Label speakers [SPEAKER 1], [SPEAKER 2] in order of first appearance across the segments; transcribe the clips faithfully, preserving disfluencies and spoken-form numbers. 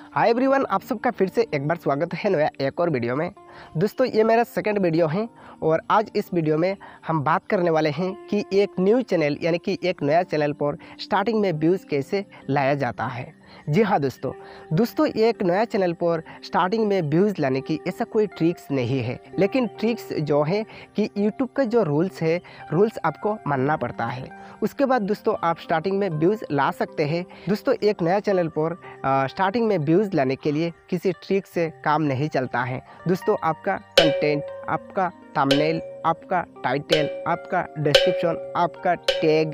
[SPEAKER 1] Hi everyone, आप सबका फिर से एक बार स्वागत है नया एक और वीडियो में। दोस्तों, ये मेरा सेकंड वीडियो है और आज इस वीडियो में हम बात करने वाले हैं कि एक न्यू चैनल यानी कि एक नया चैनल पर स्टार्टिंग में व्यूज़ कैसे लाया जाता है। जी हाँ दोस्तों दोस्तों एक नया चैनल पर स्टार्टिंग में व्यूज़ लाने की ऐसा कोई ट्रिक्स नहीं है, लेकिन ट्रिक्स जो है कि यूट्यूब का जो रूल्स है रूल्स आपको मानना पड़ता है। उसके बाद दोस्तों आप स्टार्टिंग में व्यूज़ ला सकते हैं। दोस्तों एक नया चैनल पर स्टार्टिंग में व्यूज़ लाने के लिए किसी ट्रिक से काम नहीं चलता है। दोस्तों आपका कंटेंट, आपका थंबनेल, आपका टाइटल, आपका डिस्क्रिप्शन, आपका टैग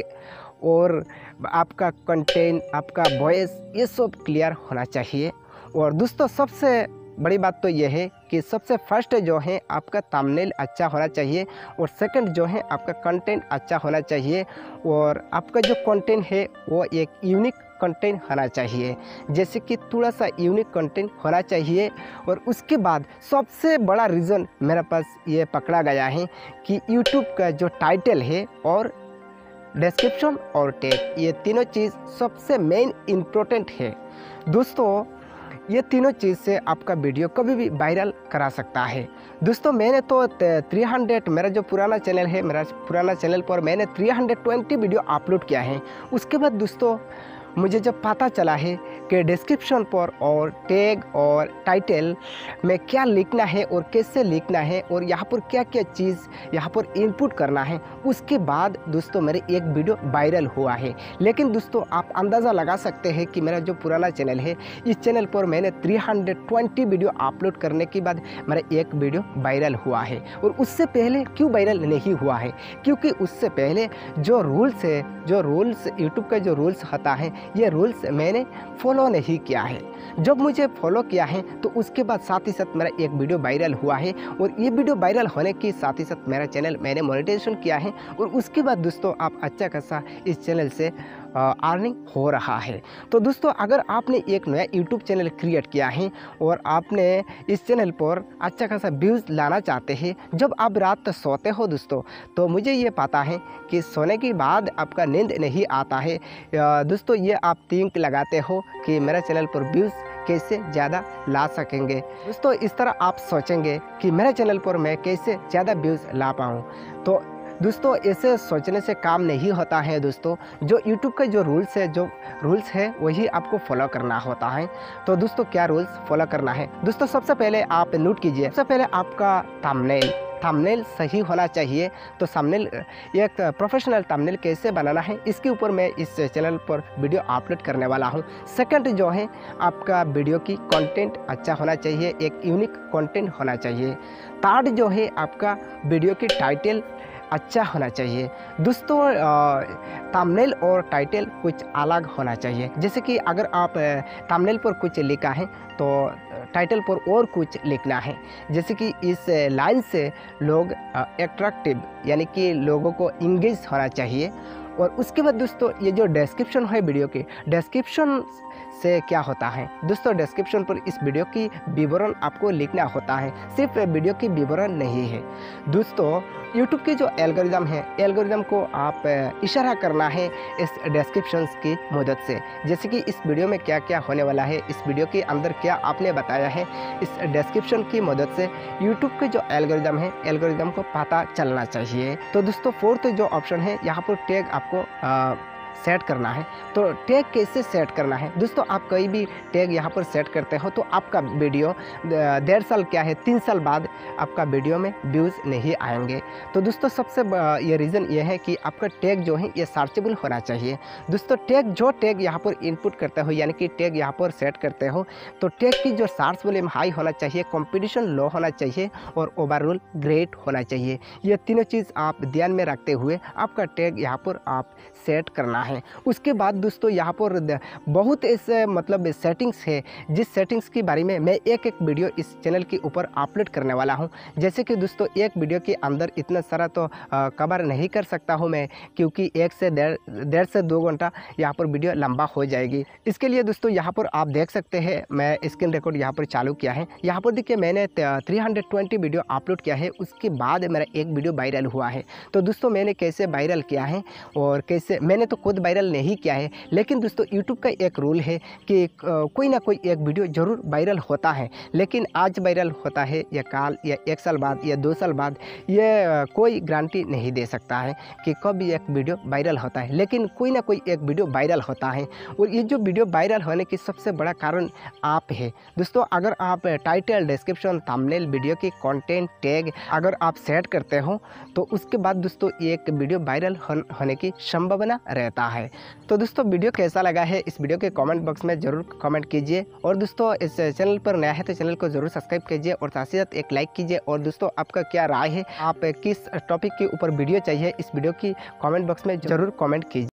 [SPEAKER 1] और आपका कंटेंट, आपका वॉइस, ये सब क्लियर होना चाहिए। और दोस्तों सबसे बड़ी बात तो ये है कि सबसे फर्स्ट जो है आपका थंबनेल अच्छा होना चाहिए और सेकंड जो है आपका कंटेंट अच्छा होना चाहिए और आपका जो कंटेंट है वो एक यूनिक कंटेंट होना चाहिए, जैसे कि थोड़ा सा यूनिक कंटेंट होना चाहिए। और उसके बाद सबसे बड़ा रीज़न मेरे पास ये पकड़ा गया है कि यूट्यूब का जो टाइटल है और डिस्क्रिप्शन और टैग, ये तीनों चीज़ सबसे मेन इम्पोर्टेंट है। दोस्तों ये तीनों चीज़ से आपका वीडियो कभी भी वायरल करा सकता है। दोस्तों मैंने तो तीन सौ, मेरा जो पुराना चैनल है, मेरा पुराना चैनल पर मैंने तीन सौ बीस वीडियो अपलोड किया है। उसके बाद दोस्तों मुझे जब पता चला है कि डिस्क्रिप्शन पर और टैग और टाइटल में क्या लिखना है और कैसे लिखना है और यहाँ पर क्या क्या चीज़ यहाँ पर इनपुट करना है, उसके बाद दोस्तों मेरे एक वीडियो वायरल हुआ है। लेकिन दोस्तों आप अंदाज़ा लगा सकते हैं कि मेरा जो पुराना चैनल है, इस चैनल पर मैंने तीन सौ बीस वीडियो अपलोड करने के बाद मेरा एक वीडियो वायरल हुआ है। और उससे पहले क्यों वायरल नहीं हुआ है? क्योंकि उससे पहले जो रूल्स है, जो रूल्स यूट्यूब का जो रूल्स होता है, ये रूल्स मैंने फॉलो नहीं किया है। जब मुझे फॉलो किया है तो उसके बाद साथ ही साथ मेरा एक वीडियो वायरल हुआ है और ये वीडियो वायरल होने के साथ ही साथ मेरा चैनल मैंने मोनेटाइजेशन किया है। और उसके बाद दोस्तों आप अच्छा खासा इस चैनल से अर्निंग हो रहा है। तो दोस्तों अगर आपने एक नया यूट्यूब चैनल क्रिएट किया है और आपने इस चैनल पर अच्छा खासा व्यूज़ लाना चाहते हैं, जब आप रात सोते हो दोस्तों, तो मुझे ये पता है कि सोने के बाद आपका नींद नहीं आता है। दोस्तों ये आप थिंक लगाते हो कि मेरा चैनल पर व्यूज़ कैसे ज़्यादा ला सकेंगे। दोस्तों इस तरह आप सोचेंगे कि मेरे चैनल पर मैं कैसे ज़्यादा व्यूज़ ला पाऊँ। तो दोस्तों ऐसे सोचने से काम नहीं होता है। दोस्तों जो यूट्यूब का जो रूल्स है, जो रूल्स है वही आपको फॉलो करना होता है। तो दोस्तों क्या रूल्स फॉलो करना है? दोस्तों सबसे पहले आप नोट कीजिए, सबसे पहले आपका थंबनेल थंबनेल सही होना चाहिए। तो थंबनेल, एक प्रोफेशनल थंबनेल कैसे बनाना है, इसके ऊपर मैं इस चैनल पर वीडियो अपलोड करने वाला हूं। सेकंड जो है आपका वीडियो की कंटेंट अच्छा होना चाहिए, एक यूनिक कंटेंट होना चाहिए। थर्ड जो है आपका वीडियो की टाइटल अच्छा होना चाहिए। दोस्तों थंबनेल और टाइटल कुछ अलग होना चाहिए, जैसे कि अगर आप थंबनेल पर कुछ लिखा है तो टाइटल पर और कुछ लिखना है, जैसे कि इस लाइन से लोग अट्रैक्टिव यानी कि लोगों को इंगेज होना चाहिए। और उसके बाद दोस्तों ये जो डिस्क्रिप्शन है वीडियो की, डिस्क्रिप्शन से क्या होता है दोस्तों, डिस्क्रिप्शन पर इस वीडियो की विवरण आपको लिखना होता है, सिर्फ वीडियो की विवरण नहीं है। दोस्तों यूट्यूब के जो एल्गोरिदम है, एल्गोरिदम को आप इशारा करना है इस डिस्क्रिप्शन की मदद से, जैसे कि इस वीडियो में क्या क्या होने वाला है, इस वीडियो के अंदर क्या आपने बताया है, इस डिस्क्रिप्शन की मदद से यूट्यूब के जो एल्गोरिदम है, एल्गोरिदम को पता चलना चाहिए। तो दोस्तों फोर्थ जो ऑप्शन है, यहाँ पर टैग आपको आ, सेट करना है। तो टैग कैसे सेट करना है? दोस्तों आप कोई भी टैग यहाँ पर सेट करते हो तो आपका वीडियो डेढ़ साल क्या है तीन साल बाद आपका वीडियो में व्यूज़ नहीं आएंगे। तो दोस्तों सबसे ये रीज़न ये है कि आपका टैग जो है ये सर्चेबल होना चाहिए। दोस्तों टैग जो टैग यहाँ पर इनपुट करते हो यानी कि टैग यहाँ पर सेट करते हो, तो टैग की जो सर्च वॉल्यूम हाई होना चाहिए, कंपटीशन लो होना चाहिए और ओवरऑल ग्रेट होना चाहिए। ये तीनों चीज़ आप ध्यान में रखते हुए आपका टैग यहाँ पर आप सेट करना है। उसके बाद दोस्तों यहाँ पर बहुत ऐसे मतलब सेटिंग्स है, जिस सेटिंग्स के बारे में मैं एक एक वीडियो इस चैनल के ऊपर अपलोड करने वाला हूँ। जैसे कि दोस्तों एक वीडियो के अंदर इतना सारा तो कवर नहीं कर सकता हूँ मैं, क्योंकि एक से डेढ़ डेढ़ से दो घंटा यहाँ पर वीडियो लंबा हो जाएगी। इसके लिए दोस्तों यहाँ पर आप देख सकते हैं, मैं स्क्रीन रिकॉर्ड यहाँ पर चालू किया है। यहाँ पर देखिए मैंने तीन सौ बीस वीडियो अपलोड किया है, उसके बाद मेरा एक वीडियो वायरल हुआ है। तो दोस्तों मैंने कैसे वायरल किया है और कैसे, मैंने तो खुद खुद वायरल नहीं किया है, लेकिन दोस्तों यूट्यूब का एक रूल है कि कोई ना कोई एक वीडियो ज़रूर वायरल होता है। लेकिन आज वायरल होता है या काल या एक साल बाद या दो साल बाद, ये कोई गारंटी नहीं दे सकता है कि कब एक वीडियो वायरल होता है। लेकिन कोई ना कोई एक वीडियो वायरल होता है, और ये जो वीडियो वायरल होने की सबसे बड़ा कारण आप है दोस्तों। अगर आप टाइटल, डिस्क्रिप्शन, थंबनेल, वीडियो की कंटेंट, टैग अगर आप सेट करते हो तो उसके बाद दोस्तों एक वीडियो वायरल होने की संभावना रहता है। तो दोस्तों वीडियो कैसा लगा है इस वीडियो के कमेंट बॉक्स में ज़रूर कमेंट कीजिए, और दोस्तों इस चैनल पर नया है तो चैनल को ज़रूर सब्सक्राइब कीजिए और साथ ही साथ एक लाइक कीजिए। और दोस्तों आपका क्या राय है, आप किस टॉपिक के ऊपर वीडियो चाहिए, इस वीडियो की कमेंट बॉक्स में ज़रूर कमेंट कीजिए।